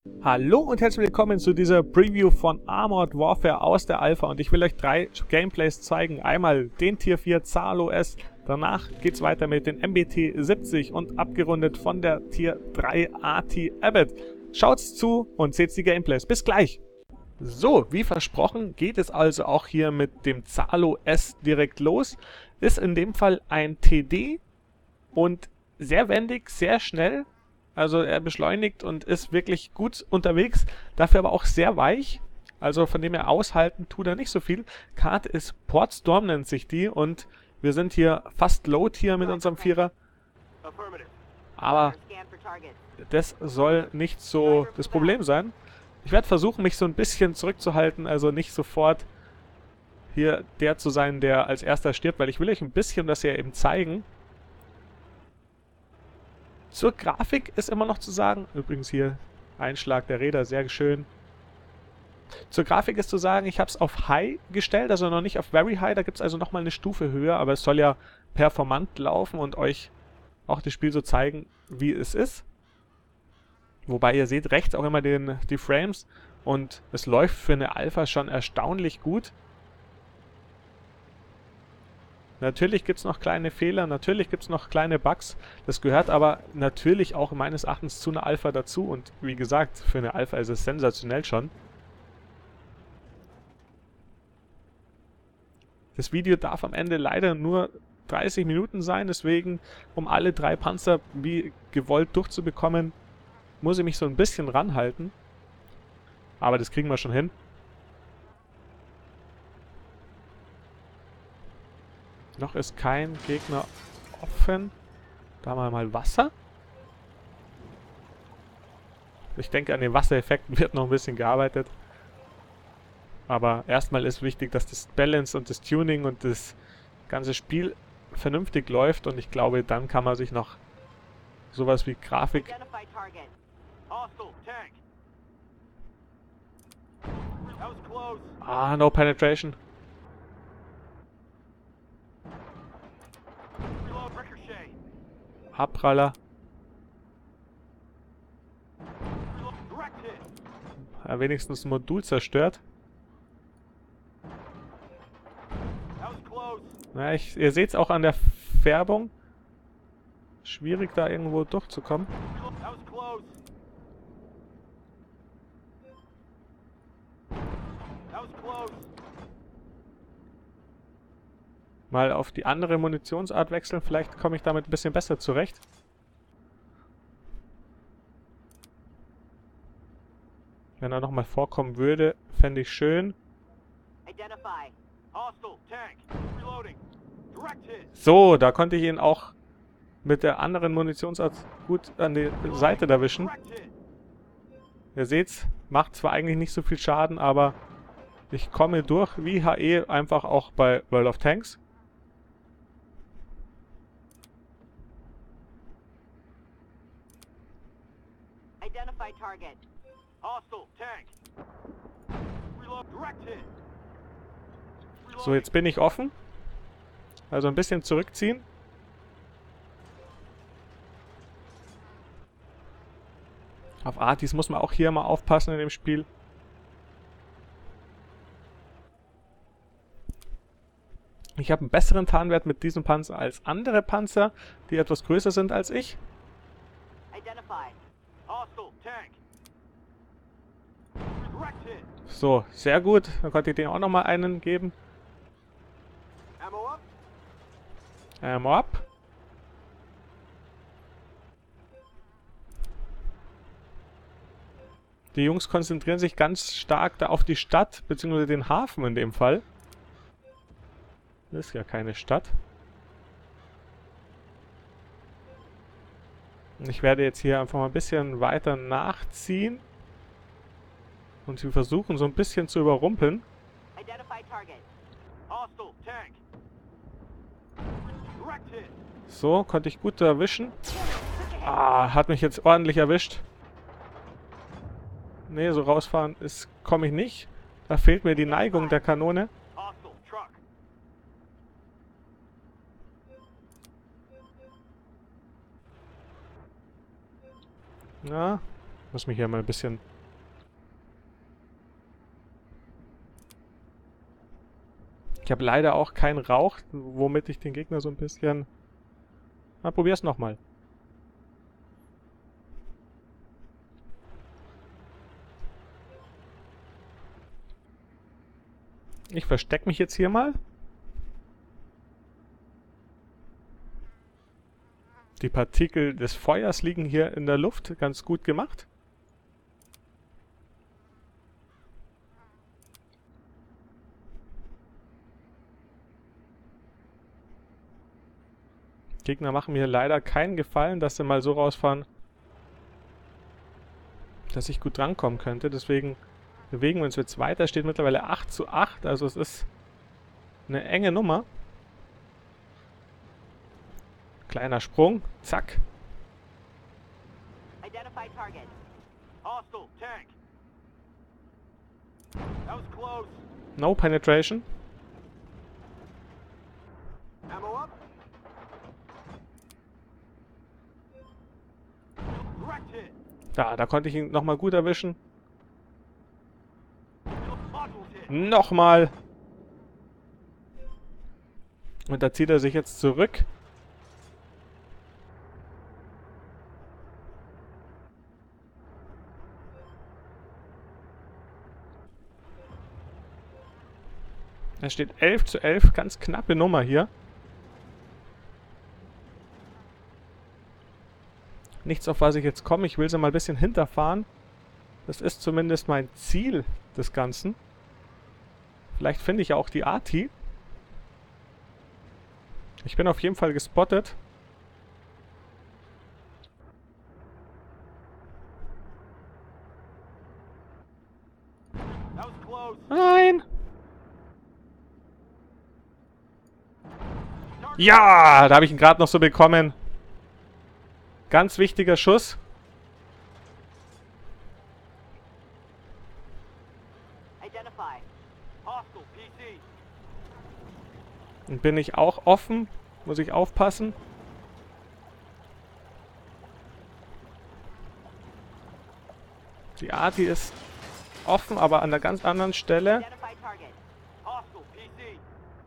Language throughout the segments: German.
Hallo und herzlich willkommen zu dieser Preview von Armored Warfare aus der Alpha und ich will euch 3 Gameplays zeigen. Einmal den Tier 4 Zahl OS, danach geht's weiter mit den MBT 70 und abgerundet von der Tier 3 AT Abbott. Schaut's zu und seht die Gameplays. Bis gleich! So, wie versprochen geht es also auch hier mit dem Zahl OS direkt los. Ist in dem Fall ein TD und sehr wendig, sehr schnell. Also er beschleunigt und ist wirklich gut unterwegs, dafür aber auch sehr weich. Also von dem her aushalten tut er nicht so viel. Karte ist Portstorm nennt sich die und wir sind hier fast Load hier mit unserem Vierer. Aber das soll nicht so das Problem sein. Ich werde versuchen, mich so ein bisschen zurückzuhalten, also nicht sofort hier der zu sein, der als erster stirbt, weil ich will euch ein bisschen das ja eben zeigen. Zur Grafik ist immer noch zu sagen, übrigens hier Einschlag der Räder, sehr schön. Zur Grafik ist zu sagen, ich habe es auf High gestellt, also noch nicht auf Very High, da gibt es also nochmal eine Stufe höher, aber es soll ja performant laufen und euch auch das Spiel so zeigen, wie es ist. Wobei ihr seht rechts auch immer die Frames und es läuft für eine Alpha schon erstaunlich gut. Natürlich gibt es noch kleine Fehler, natürlich gibt es noch kleine Bugs. Das gehört aber natürlich auch meines Erachtens zu einer Alpha dazu. Und wie gesagt, für eine Alpha ist es sensationell schon. Das Video darf am Ende leider nur 30 Minuten sein. Deswegen, um alle 3 Panzer wie gewollt durchzubekommen, muss ich mich so ein bisschen ranhalten. Aber das kriegen wir schon hin. Noch ist kein Gegner offen. Da haben wir mal Wasser. Ich denke, an den Wassereffekten wird noch ein bisschen gearbeitet. Aber erstmal ist wichtig, dass das Balance und das Tuning und das ganze Spiel vernünftig läuft. Und ich glaube, dann kann man sich noch sowas wie Grafik... Ah, no penetration. Abpraller. Ja, wenigstens ein Modul zerstört. Ja, ihr seht es auch an der Färbung. Schwierig da irgendwo durchzukommen. Mal auf die andere Munitionsart wechseln. Vielleicht komme ich damit ein bisschen besser zurecht. Wenn er nochmal vorkommen würde, fände ich schön. So, da konnte ich ihn auch mit der anderen Munitionsart gut an die Seite erwischen. Ihr seht's, macht zwar eigentlich nicht so viel Schaden, aber ich komme durch wie HE einfach auch bei World of Tanks. So, jetzt bin ich offen. Also ein bisschen zurückziehen. Auf Artis muss man auch hier mal aufpassen in dem Spiel. Ich habe einen besseren Tarnwert mit diesem Panzer als andere Panzer, die etwas größer sind als ich. So, sehr gut. Dann konnte ich dem auch nochmal einen geben. Ammo up. Die Jungs konzentrieren sich ganz stark da auf die Stadt, beziehungsweise den Hafen in dem Fall. Das ist ja keine Stadt. Ich werde jetzt hier einfach mal ein bisschen weiter nachziehen. Und sie versuchen so ein bisschen zu überrumpeln. So, konnte ich gut erwischen. Ah, hat mich jetzt ordentlich erwischt. Ne, so rausfahren komme ich nicht. Da fehlt mir die Neigung der Kanone. Ja, Muss mich hier mal ein bisschen... Ich habe leider auch keinen Rauch, womit ich den Gegner so ein bisschen... Na, probier's nochmal. Ich verstecke mich jetzt hier mal. Die Partikel des Feuers liegen hier in der Luft. Ganz gut gemacht. Gegner machen mir leider keinen Gefallen, dass sie mal so rausfahren, dass ich gut drankommen könnte. Deswegen bewegen wir uns jetzt weiter. Steht mittlerweile 8:8. Also es ist eine enge Nummer. Kleiner Sprung. Zack. Identify target. Hostile tank. That was close. No penetration. Ammo up. Direct hit. Da konnte ich ihn nochmal gut erwischen. Modules hit. Nochmal. Und da zieht er sich jetzt zurück. Es steht 11:11, ganz knappe Nummer hier. Nichts, auf was ich jetzt komme. Ich will sie mal ein bisschen hinterfahren. Das ist zumindest mein Ziel des Ganzen. Vielleicht finde ich ja auch die Arti. Ich bin auf jeden Fall gespottet. That was close. Nein! Ja, da habe ich ihn gerade noch so bekommen. Ganz wichtiger Schuss. Identify. Hostile PC. Und bin ich auch offen? Muss ich aufpassen? Die Arti ist offen, aber an einer ganz anderen Stelle. Identify target. Hostile PC.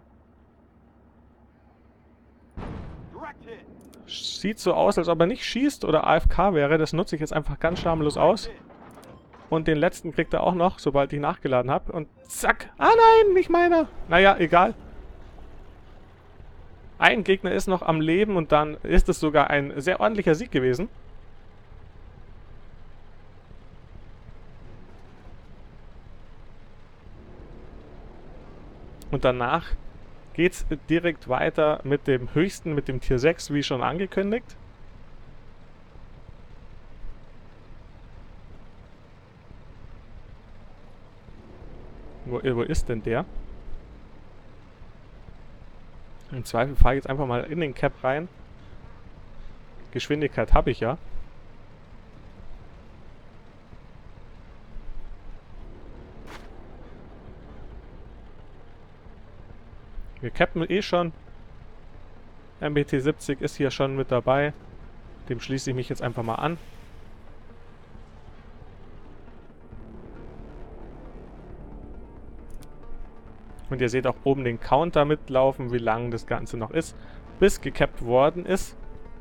Direct hit. Sieht so aus, als ob er nicht schießt oder AFK wäre. Das nutze ich jetzt einfach ganz schamlos aus. Und den letzten kriegt er auch noch, sobald ich nachgeladen habe. Und zack. Ah nein, nicht meiner. Naja, egal. Ein Gegner ist noch am Leben und dann ist es sogar ein sehr ordentlicher Sieg gewesen. Und danach geht's direkt weiter mit dem höchsten, mit dem Tier 6, wie schon angekündigt. Wo ist denn der? Im Zweifel fahre ich jetzt einfach mal in den Cap rein. Geschwindigkeit habe ich ja. Wir cappen eh schon. MBT 70 ist hier schon mit dabei. Dem schließe ich mich jetzt einfach mal an. Und ihr seht auch oben den Counter mitlaufen, wie lang das Ganze noch ist, bis gekappt worden ist.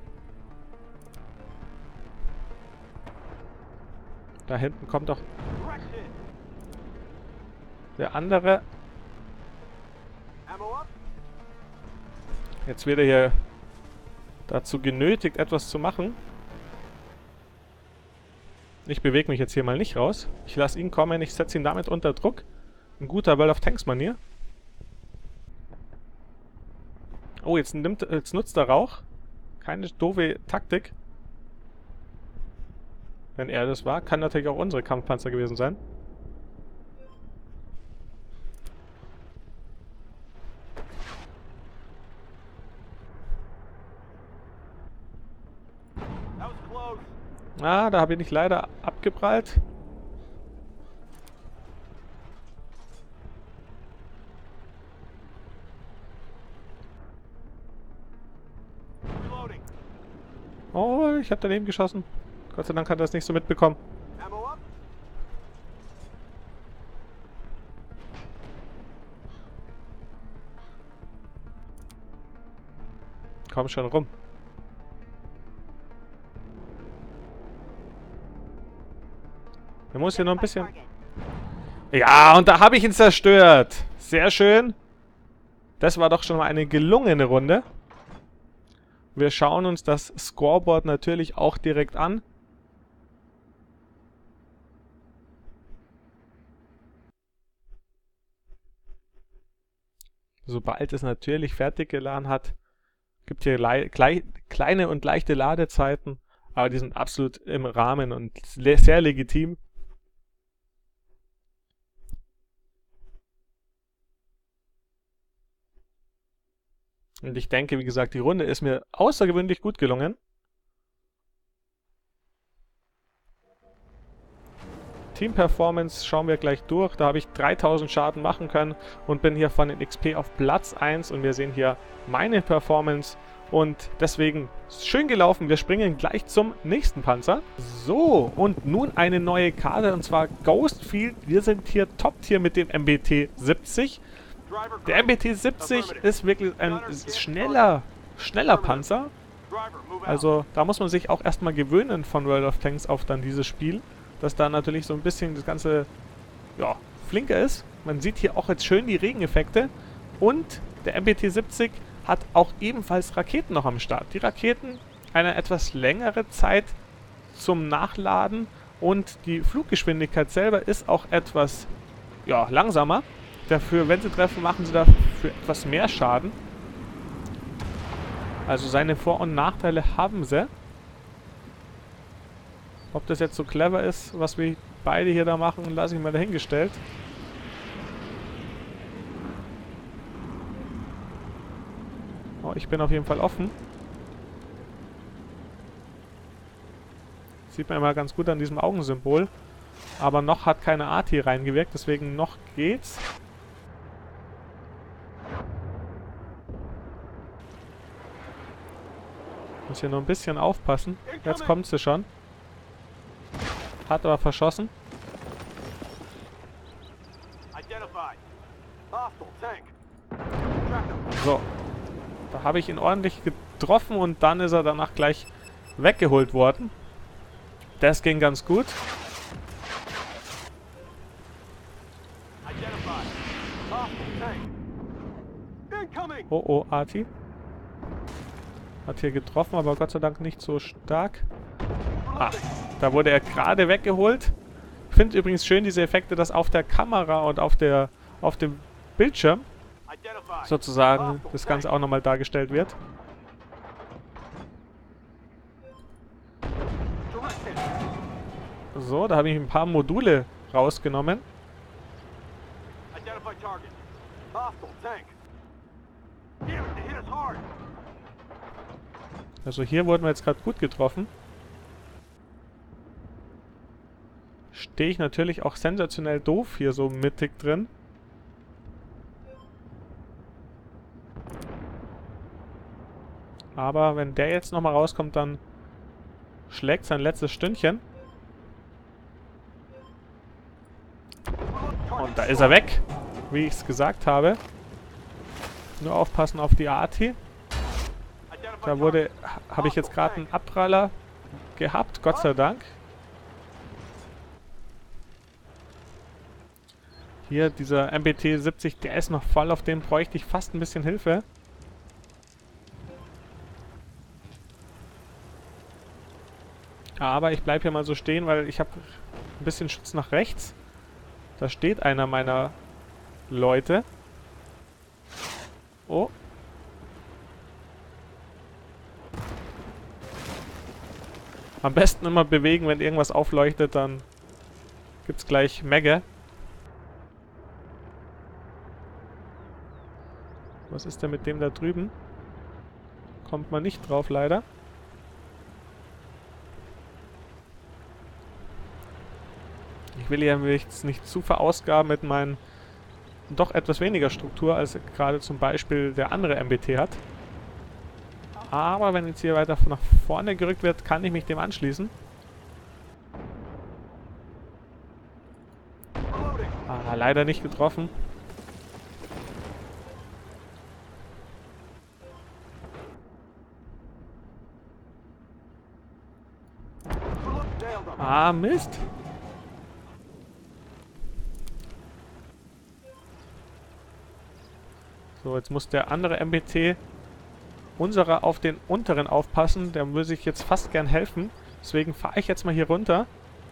Da hinten kommt doch Direct hit. der andere. Ammo up. Jetzt wird er hier dazu genötigt, etwas zu machen. Ich bewege mich jetzt hier mal nicht raus. Ich lasse ihn kommen, ich setze ihn damit unter Druck. Ein guter World of Tanks Manier. Oh, jetzt nutzt er Rauch. Keine doofe Taktik. Wenn er das war, kann natürlich auch unsere Kampfpanzer gewesen sein. That was close. Ah, da habe ich nicht leider abgeprallt. Reloading. Oh, ich habe daneben geschossen. Gott sei Dank hat er das nicht so mitbekommen. komm schon rum. Der muss hier noch ein bisschen... Ja, und da habe ich ihn zerstört. Sehr schön. Das war doch schon mal eine gelungene Runde. Wir schauen uns das Scoreboard natürlich auch direkt an. Sobald es natürlich fertig geladen hat, gibt hier kleine und leichte Ladezeiten, aber die sind absolut im Rahmen und sehr legitim. Und ich denke, wie gesagt, die Runde ist mir außergewöhnlich gut gelungen. Team Performance schauen wir gleich durch. Da habe ich 3000 Schaden machen können und bin hier von den XP auf Platz 1. Und wir sehen hier meine Performance. Und deswegen schön gelaufen. Wir springen gleich zum nächsten Panzer. So, und nun eine neue Karte, und zwar Ghostfield. Wir sind hier Top-Tier mit dem MBT 70. Der MBT 70 ist wirklich ein schneller Panzer. Also da muss man sich auch erstmal gewöhnen von World of Tanks auf dann dieses Spiel, dass da natürlich so ein bisschen das Ganze, ja, flinker ist. Man sieht hier auch jetzt schön die Regeneffekte. Und der MBT 70 hat auch ebenfalls Raketen noch am Start. Die Raketen eine etwas längere Zeit zum Nachladen und die Fluggeschwindigkeit selber ist auch etwas, ja, langsamer. Dafür, wenn sie treffen, machen sie dafür etwas mehr Schaden. Also seine Vor- und Nachteile haben sie. Ob das jetzt so clever ist, was wir beide hier da machen, lasse ich mal dahingestellt. Oh, ich bin auf jeden Fall offen. Sieht man immer ganz gut an diesem Augensymbol. Aber noch hat keine AT reingewirkt, deswegen noch geht's. Muss hier nur ein bisschen aufpassen. Jetzt kommt sie schon. Hat aber verschossen. So. Da habe ich ihn ordentlich getroffen und dann ist er danach gleich weggeholt worden. Das ging ganz gut. Oh, oh, Arti. Hat hier getroffen, aber Gott sei Dank nicht so stark. Ah, da wurde er gerade weggeholt. Ich finde übrigens schön diese Effekte, dass auf der Kamera und auf dem Bildschirm sozusagen das Ganze auch nochmal dargestellt wird. So, da habe ich ein paar Module rausgenommen. Also hier wurden wir jetzt gerade gut getroffen. Stehe ich natürlich auch sensationell doof hier so mittig drin. Aber wenn der jetzt nochmal rauskommt, dann schlägt sein letztes Stündchen. Und da ist er weg, wie ich es gesagt habe. Nur aufpassen auf die AT. Da habe ich jetzt gerade einen Abpraller gehabt, Gott sei Dank. Hier, dieser MBT 70, der ist noch voll, auf dem bräuchte ich fast ein bisschen Hilfe. Aber ich bleibe hier mal so stehen, weil ich habe ein bisschen Schutz nach rechts. Da steht einer meiner Leute. Oh. Am besten immer bewegen, wenn irgendwas aufleuchtet, dann gibt's gleich Megge. Was ist denn mit dem da drüben? Kommt man nicht drauf, leider. Ich will ja mich nicht zu verausgaben mit meinen doch etwas weniger Struktur, als gerade zum Beispiel der andere MBT hat. Aber wenn jetzt hier weiter nach vorne gerückt wird, kann ich mich dem anschließen. Ah, leider nicht getroffen. Ah, Mist. So, jetzt muss der andere MBT unserer auf den unteren aufpassen. Der würde sich jetzt fast gern helfen. Deswegen fahre ich jetzt mal hier runter.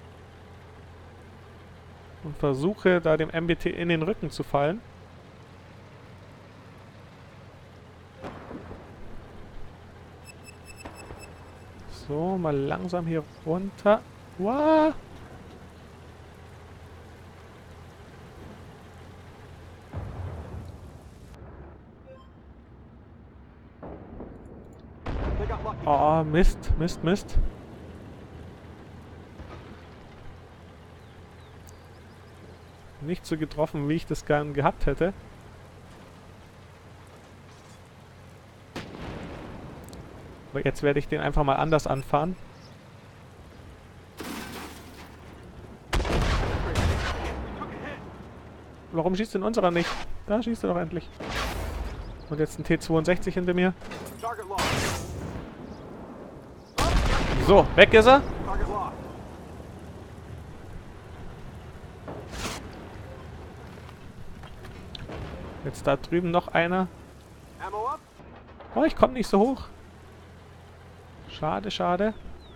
Und versuche da dem MBT in den Rücken zu fallen. So, mal langsam hier runter. Wow. They got lucky. Oh, Mist, Mist, Mist. Nicht so getroffen, wie ich das gern gehabt hätte. Aber jetzt werde ich den einfach mal anders anfahren. Warum schießt denn unserer nicht? Da schießt er doch endlich. Und jetzt ein T-62 hinter mir. Target lost. So, weg ist er. Target lost. Jetzt da drüben noch einer. Ammo up. Oh, ich komme nicht so hoch. Schade, schade.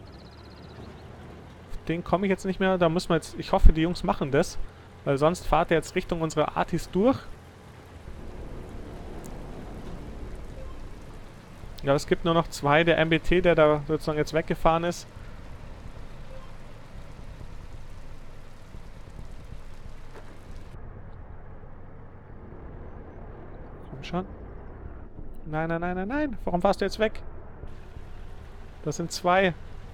Auf den komme ich jetzt nicht mehr. Da müssen wir jetzt... Ich hoffe, die Jungs machen das. Weil sonst fahrt er jetzt Richtung unserer Artis durch. Ja, es gibt nur noch zwei. Der MBT, der da sozusagen jetzt weggefahren ist. Komm schon. Nein, nein, nein, nein, nein. Warum fahrst du jetzt weg? Das sind zwei.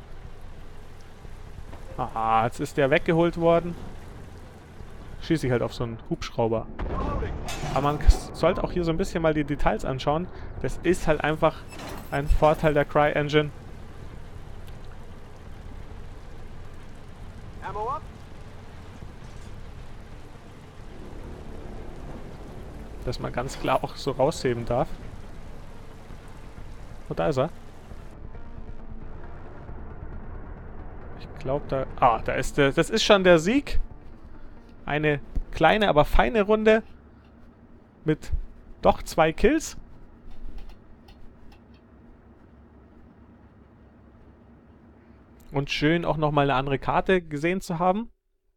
Ah, jetzt ist der weggeholt worden. Schieße ich halt auf so einen Hubschrauber. Reloading. Aber man sollte auch hier so ein bisschen mal die Details anschauen. Das ist halt einfach ein Vorteil der CryEngine. Ammo up. Dass man ganz klar auch so rausheben darf. Und da ist er. Ich glaube, da... Ah, da ist der... Das ist schon der Sieg. Eine kleine, aber feine Runde. Mit doch 2 Kills. Und schön auch nochmal eine andere Karte gesehen zu haben.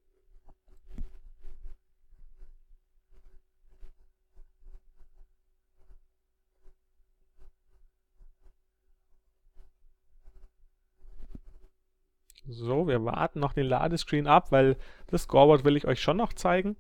So, wir warten noch den Ladescreen ab, weil das Scoreboard will ich euch schon noch zeigen.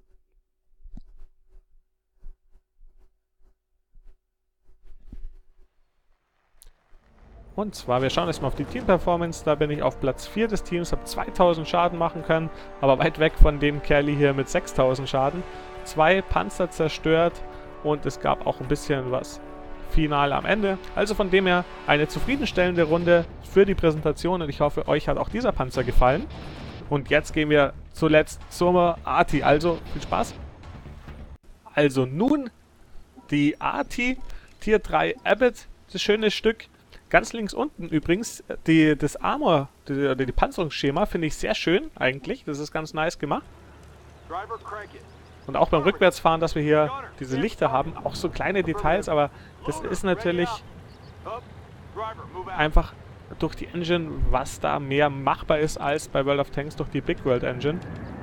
Und zwar, wir schauen jetzt mal auf die Team-Performance. Da bin ich auf Platz 4 des Teams, habe 2000 Schaden machen können, aber weit weg von dem Kerli hier mit 6000 Schaden. 2 Panzer zerstört und es gab auch ein bisschen was final am Ende. Also von dem her eine zufriedenstellende Runde für die Präsentation und ich hoffe, euch hat auch dieser Panzer gefallen. Und jetzt gehen wir zuletzt zur Arti. Also viel Spaß. Also nun die Arti Tier 3 Abbott, das schöne Stück. Ganz links unten übrigens, das Armor, die Panzerungsschema finde ich sehr schön eigentlich. Das ist ganz nice gemacht. Driver, crank it. Und auch beim Rückwärtsfahren, dass wir hier diese Lichter haben, auch so kleine Details, aber das ist natürlich Up. Driver, move out. einfach durch die Engine, was da mehr machbar ist als bei World of Tanks durch die Big World Engine.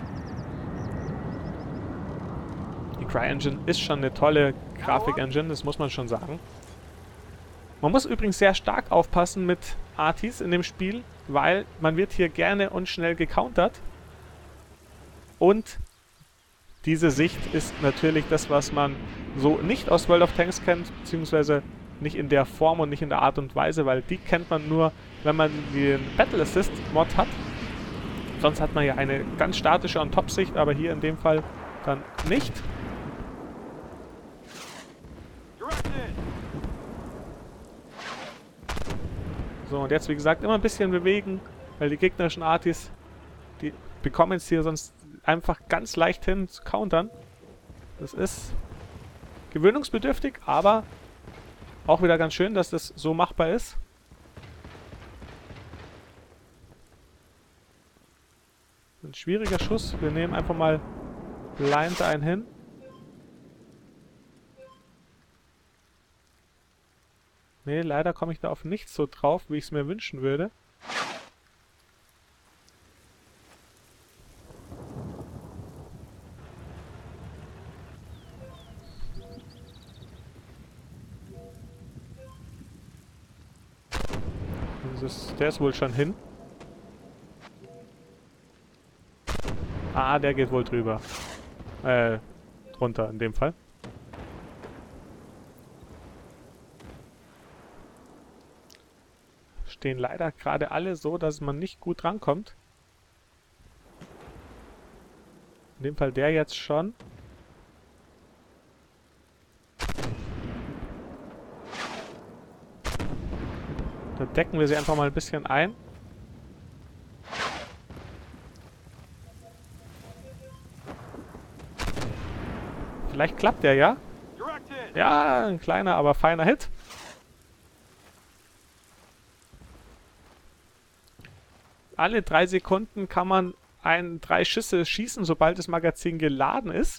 Die CryEngine ist schon eine tolle Grafik-Engine, das muss man schon sagen. Man muss übrigens sehr stark aufpassen mit Artis in dem Spiel, weil man wird hier gerne und schnell gecountert. Und diese Sicht ist natürlich das, was man so nicht aus World of Tanks kennt, beziehungsweise nicht in der Form und nicht in der Art und Weise, weil die kennt man nur, wenn man den Battle Assist Mod hat. Sonst hat man ja eine ganz statische On-Top-Sicht, aber hier in dem Fall dann nicht. Direct in. So, und jetzt wie gesagt immer ein bisschen bewegen, weil die gegnerischen Artis, die bekommen jetzt hier sonst einfach ganz leicht hin zu countern. Das ist gewöhnungsbedürftig, aber auch wieder ganz schön, dass das so machbar ist. schwieriger Schuss. Wir nehmen einfach mal blind einen hin. Nee, leider komme ich da auf nichts so drauf, wie ich es mir wünschen würde. Der ist wohl schon hin. Ah, der geht wohl drüber. Runter in dem Fall. Stehen leider gerade alle so, dass man nicht gut rankommt. In dem Fall der jetzt schon. Da decken wir sie einfach mal ein bisschen ein. Vielleicht klappt der ja. Ja, ein kleiner, aber feiner Hit. Alle 3 Sekunden kann man 3 Schüsse schießen, sobald das Magazin geladen ist.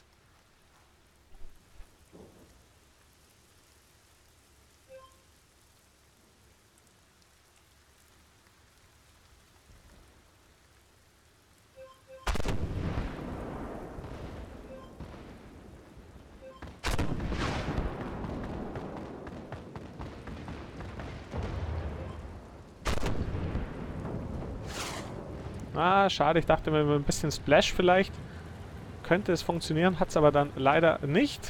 Ah, schade. Ich dachte mir, mit ein bisschen Splash vielleicht könnte es funktionieren. Hat es aber dann leider nicht.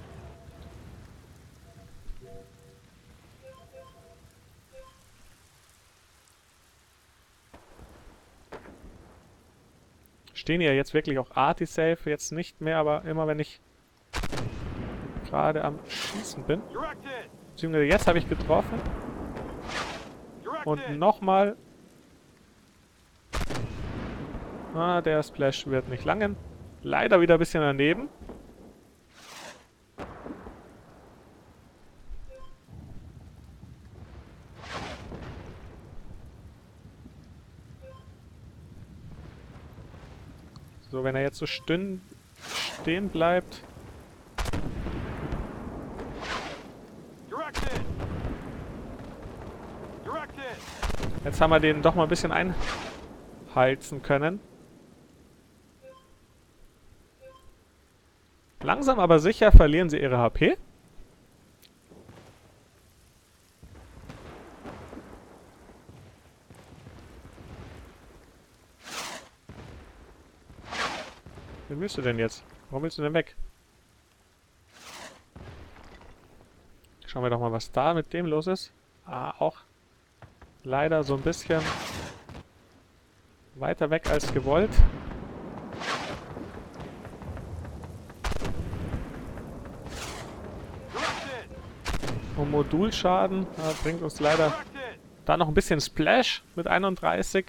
Stehen hier jetzt wirklich auch Arti-Safe. Jetzt nicht mehr, aber immer wenn ich gerade am Schießen bin. Beziehungsweise jetzt habe ich getroffen. Und nochmal. Ah, der Splash wird nicht langen. Leider wieder ein bisschen daneben. So, wenn er jetzt so stehen bleibt. Jetzt haben wir den doch mal ein bisschen einheizen können. Langsam aber sicher verlieren sie ihre HP. Wen willst du denn jetzt? Warum willst du denn weg? Schauen wir doch mal, was da mit dem los ist. Ah, auch leider so ein bisschen weiter weg als gewollt. Und Modulschaden bringt uns leider da noch ein bisschen Splash mit 31.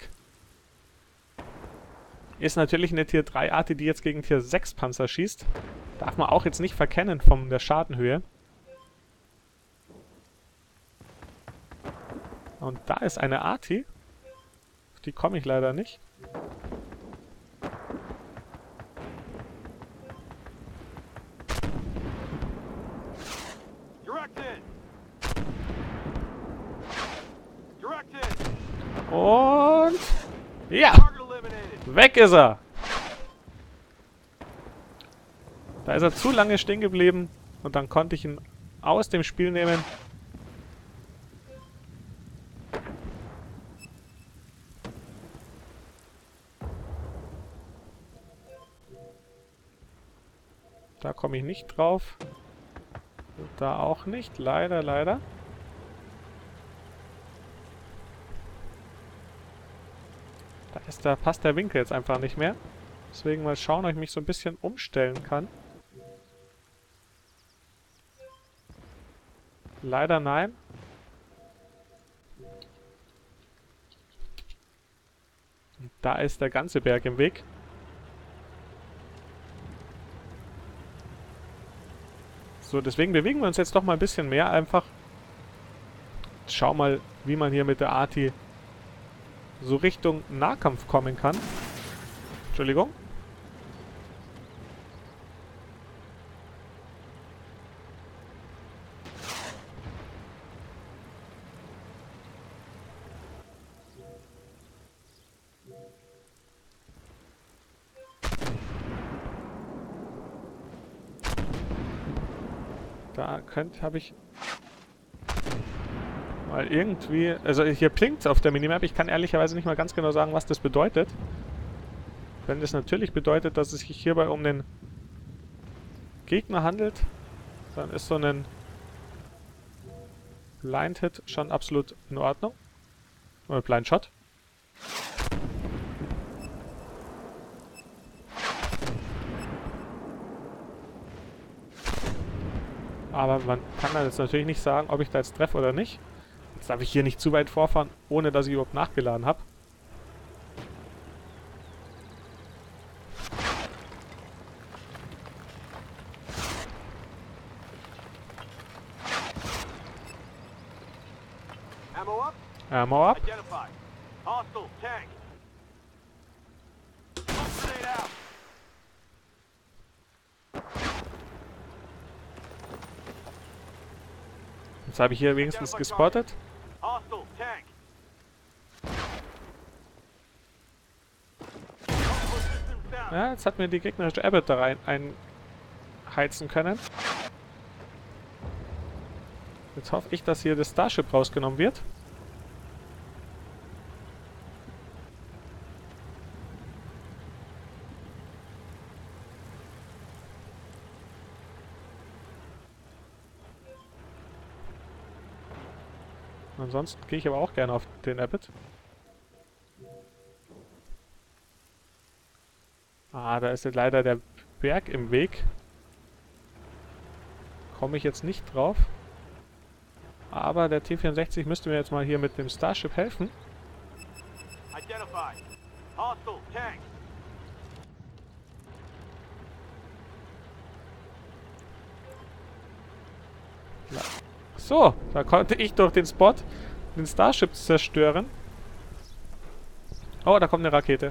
Ist natürlich eine Tier 3 Arti, die jetzt gegen Tier 6 Panzer schießt. Darf man auch jetzt nicht verkennen von der Schadenhöhe. Und da ist eine Arti. Auf die komme ich leider nicht. Und ja, weg ist er. Da ist er zu lange stehen geblieben und dann konnte ich ihn aus dem Spiel nehmen. Da komme ich nicht drauf. Und da auch nicht. Leider, leider. Da passt der Winkel jetzt einfach nicht mehr. Deswegen mal schauen, ob ich mich so ein bisschen umstellen kann. Leider nein. Und da ist der ganze Berg im Weg. So, deswegen bewegen wir uns jetzt doch mal ein bisschen mehr einfach. Schau mal, wie man hier mit der Arti so Richtung Nahkampf kommen kann. Entschuldigung. Da habe ich mal irgendwie... Also hier blinkt es auf der Minimap. Ich kann ehrlicherweise nicht mal ganz genau sagen, was das bedeutet. Wenn das natürlich bedeutet, dass es sich hierbei um den Gegner handelt, dann ist so ein Blind Hit schon absolut in Ordnung. Oder Blind Shot. Aber man kann dann jetzt natürlich nicht sagen, ob ich da jetzt treffe oder nicht. Jetzt darf ich hier nicht zu weit vorfahren, ohne dass ich überhaupt nachgeladen habe. Ammo up. Ammo ab. Identified. Hostile tank. Grenade out. Jetzt habe ich hier wenigstens gespottet. Hostile tank. Ja, jetzt hat mir die gegnerische Abbott da rein einheizen können. Jetzt hoffe ich, dass hier das Starship rausgenommen wird. Ansonsten gehe ich aber auch gerne auf den Abbott. Ah, da ist jetzt leider der Berg im Weg. Komme ich jetzt nicht drauf. Aber der T-64 müsste mir jetzt mal hier mit dem Starship helfen. Identified. Hostile tank. So, da konnte ich durch den Spot den Starship zerstören. Oh, da kommt eine Rakete.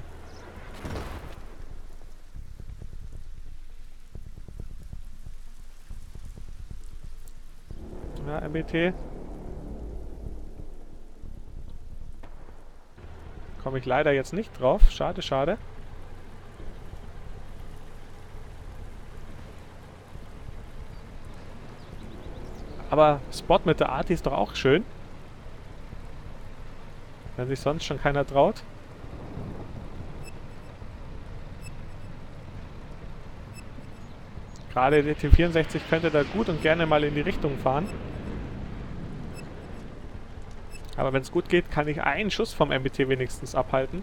Ja, MBT. Komme ich leider jetzt nicht drauf. Schade, schade. Aber Spot mit der Arti ist doch auch schön. Wenn sich sonst schon keiner traut. Gerade der T-64 könnte da gut und gerne mal in die Richtung fahren. Aber wenn es gut geht, kann ich einen Schuss vom MBT wenigstens abhalten.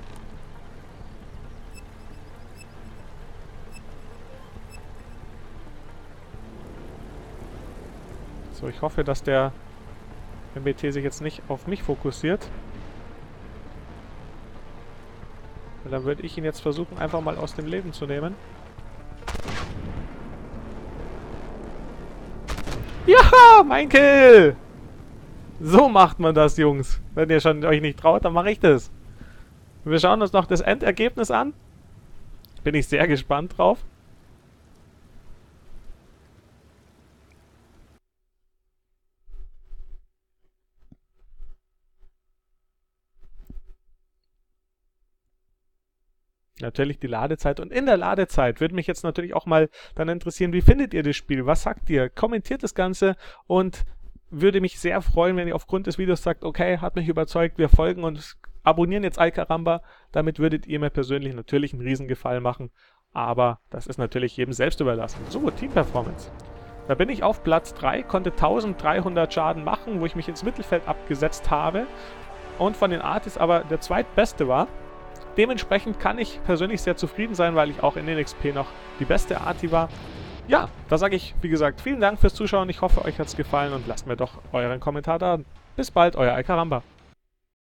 So, ich hoffe, dass der MBT sich jetzt nicht auf mich fokussiert. Weil dann würde ich ihn jetzt versuchen, einfach mal aus dem Leben zu nehmen. Ja, mein Kill! So macht man das, Jungs. Wenn ihr schon euch nicht traut, dann mache ich das. Wir schauen uns noch das Endergebnis an. Bin ich sehr gespannt drauf. Natürlich die Ladezeit. Und in der Ladezeit würde mich jetzt natürlich auch mal dann interessieren, wie findet ihr das Spiel? Was sagt ihr? Kommentiert das Ganze und würde mich sehr freuen, wenn ihr aufgrund des Videos sagt, okay, hat mich überzeugt, wir folgen und abonnieren jetzt Alcaramba. Damit würdet ihr mir persönlich natürlich einen Riesengefallen machen. Aber das ist natürlich jedem selbst überlassen. So, Team Performance. Da bin ich auf Platz 3, konnte 1300 Schaden machen, wo ich mich ins Mittelfeld abgesetzt habe. Und von den Artis aber der zweitbeste war. Dementsprechend kann ich persönlich sehr zufrieden sein, weil ich auch in den XP noch die beste Arti war. Ja, da sage ich, wie gesagt, vielen Dank fürs Zuschauen. Ich hoffe, euch hat es gefallen und lasst mir doch euren Kommentar da. Bis bald, euer Alcaramba.